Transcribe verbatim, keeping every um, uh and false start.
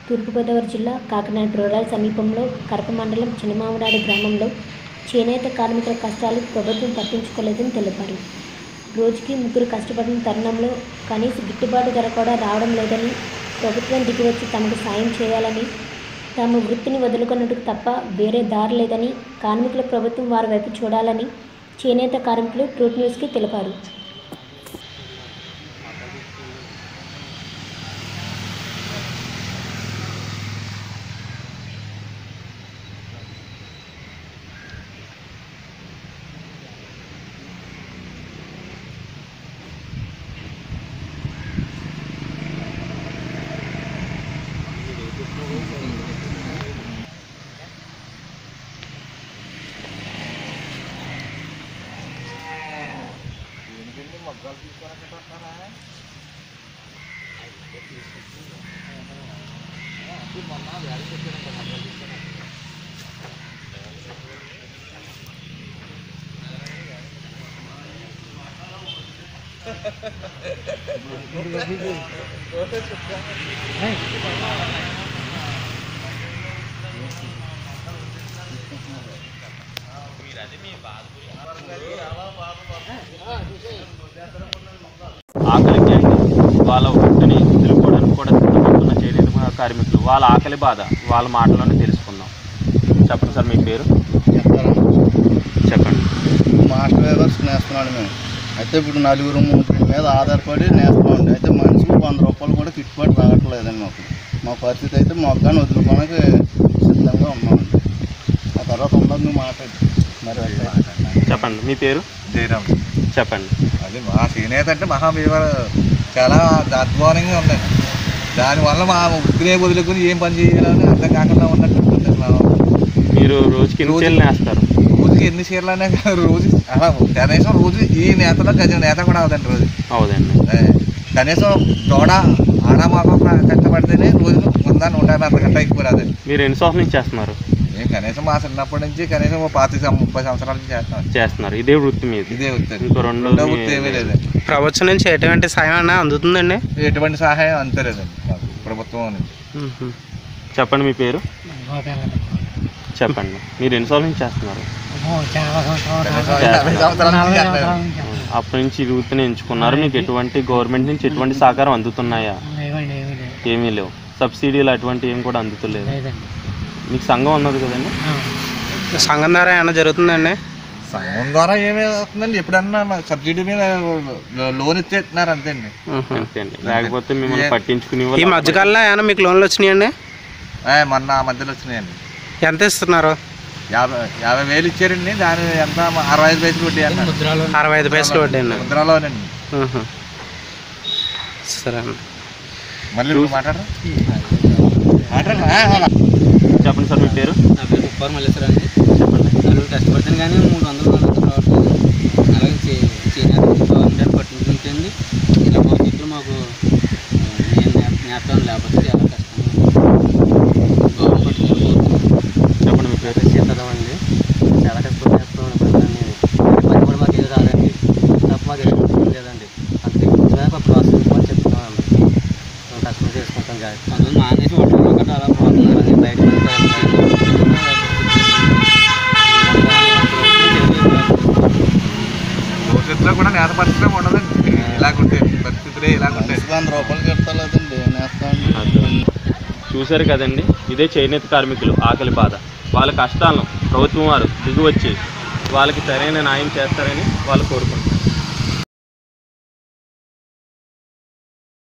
తూర్పుగోదావరి జిల్లా కాకినాడ రూరల్ సమీపంలో కరప మండలం చిన్నమామిడాడి గ్రామంలో చేనేత కార్మికుల కష్టాలు ప్రభుత్వం పట్టించుకోలేదని తెలిపారు. రోజుకి ముగ్గురు కష్టపడిన తరుణంలో కనీస గిట్టుబాటు ధర కూడా రావడం లేదని, ప్రభుత్వం దిగివచ్చి తమకు సాయం చేయాలని, తమ వృత్తిని వదులుకున్నట్టుకు తప్ప వేరే దారి లేదని, కార్మికుల ప్రభుత్వం వారి వైపు చూడాలని చేనేత కార్మికులు ట్రూత్ న్యూస్కి తెలిపారు. మగ్గాలు తీసుకోవాలంటారా మొన్న వ్యాధి చెప్పారంట మగ్గాలు తీసుకోవాలి. ఆకలికి వాళ్ళ వృత్తిని తెలుసుకోవడానికి కూడా సిద్ధపడుతున్న చేనేత కార్మికులు వాళ్ళ ఆకలి బాధ వాళ్ళ మాటలోనే తెలుసుకుందాం. చెప్పండి సార్, మీ పేరు చెప్పండి. మాస్టర్ వేవర్స్ నేస్తున్నాడు మేము. అయితే ఇప్పుడు నలుగురు ముగ్గురి మీద ఆధారపడి నేస్తున్నామండి. అయితే మనిషికి వంద రూపాయలు కూడా గిట్టుబాటు రావట్లేదండి మాకు. మా పరిస్థితి అయితే మొగ్గాన్ని వదులుకోవడానికి సిద్ధంగా ఉన్నామండి. ఆ తర్వాత ఉండదు మాట్లాడి మరి చెప్పండి. మీ పేరు జయరామ్. చెప్పండి. అది మా చేనేత అంటే మహావీర చాలా అధ్వానంగా ఉందండి. దానివల్ల మా వృత్తినే వదులుకొని ఏం పని చేయాలని అర్థం కాకుండా ఉన్నట్టు మీరు రోజుకి ఎన్ని చీరలు నేస్తారు? రోజుకి ఎన్ని చీరలు అనే రోజు అలా కనీసం రోజు ఈ నేతలో గజ నేత కూడా అవుదండి. రోజు అవుదండి. కనీసం దూడ ఆడమాగం కష్టపడితేనే రోజు వంద నూట యాభై అంత గంట ఎక్కువ రాదండి. మీరు ఎన్ని సంవత్సరాల నుంచి చేస్తున్నారు? మేము కనీసం మా చిన్నప్పటి నుంచి కనీసం పాతి ముప్పై సంవత్సరాల నుంచి చేస్తాం చేస్తున్నారు. ఇదే వృత్తి మీద ఇదే వృత్తి. ఇంకో రెండో వృత్తి ఏమీ లేదండి. ప్రభుత్వం నుంచి ఎటువంటి సాయం అన్నా అందుతుందండి? ఎటువంటి సహాయం అంతలేదండి ప్రభుత్వం నుంచి. చెప్పండి. మీ పేరు చెప్పండి. మీరు ఎన్ని సంవత్సరాల నుంచి చేస్తున్నారు? అప్పటి నుంచి ఈ వృత్తిని ఎంచుకున్నారు. మీకు ఎటువంటి గవర్నమెంట్ నుంచి ఎటువంటి సహకారం అందుతున్నాయా? ఏమీ లేవు. సబ్సిడీలు అటువంటి ఏమి కూడా అందుతలేదు. మీకు సంఘం ఉన్నది కదండి, సంఘం ద్వారా ఏమైనా జరుగుతుందండి? సంఘం ద్వారా ఏమీ అవుతుందండి. ఎప్పుడన్నా సబ్సిడీ మీద లోన్ ఇచ్చేస్తున్నారు అంతే అండి. అంతే అండి. లేకపోతే మిమ్మల్ని పట్టించుకుని ఈ మధ్యకాలంలో ఏమైనా మీకు లోన్లు వచ్చినాయండి? మొన్న మధ్యలో వచ్చినాయండి. ఎంత ఇస్తున్నారు? యాభై యాభై వేలు ఇచ్చారండి. దాని ఎంత అరవై ఐదు పైసలు వడ్డీ అన్న. అరవై ఐదు పైసలు వడ్డీ అండి ముద్రలోనండి. సరే అండి. మళ్ళీ మాట్లాడరా చెప్పండి సార్. మీ పేరు? నా పేరు ముప్పారు మల్లేశ్వర అండి. చెప్పండి. నలుగురు కష్టపడతాను కానీ మూడు వందలు రావట్లేదు. అలాగే చేనేత గవర్నమెంట్ పట్టించుకుంటుంది. ఇలా భవిష్యత్తులో మాకు నేర్పడం లేకపోతే చాలా కష్టం. గవర్నమెంట్ పట్టించుకోవచ్చు. చెప్పండి. మీ పేరు? చేద్దాం అండి. చాలా కష్టపడి చేస్తాం ప్రజలని. పని కూడా మాకు ఏదో రాదండి. తప్ప మాకు ఎదురు లేదండి. అందుకే ప్రోత్సహించుకొని చెప్తామండి. కష్టం చేసుకుంటాం కాదు. అందులో మానేసి ఒంటరిలో గట్రా అలా పోతున్నారు. అది బయట భవిష్యత్తులో కూడా నేత పరిస్థితి ఉండదండి. ఇలాగుంటే పరిస్థితులే ఇలాగుంటాయి. వంద రూపాయలు కట్టాలండి నేస్తాను. చూశారు కదండి, ఇదే చేనేత కార్మికులు ఆకలి బాధ. వాళ్ళ కష్టాలను ప్రభుత్వం వారు దిగి వచ్చి వాళ్ళకి సరైన న్యాయం చేస్తారని వాళ్ళు కోరుకుంటున్నారు.